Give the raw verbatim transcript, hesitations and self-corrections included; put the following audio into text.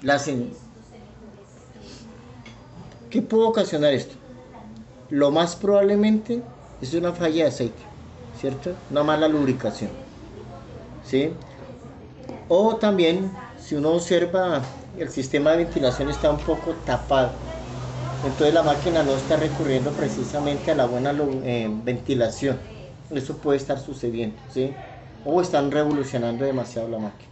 Las en- ¿Qué puede ocasionar esto? Lo más probablemente es una falla de aceite, ¿cierto? Una mala lubricación, ¿sí? O también, si uno observa, el sistema de ventilación está un poco tapado, entonces la máquina no está recurriendo precisamente a la buena lu- eh, ventilación. Eso puede estar sucediendo, ¿sí? O están revolucionando demasiado la máquina.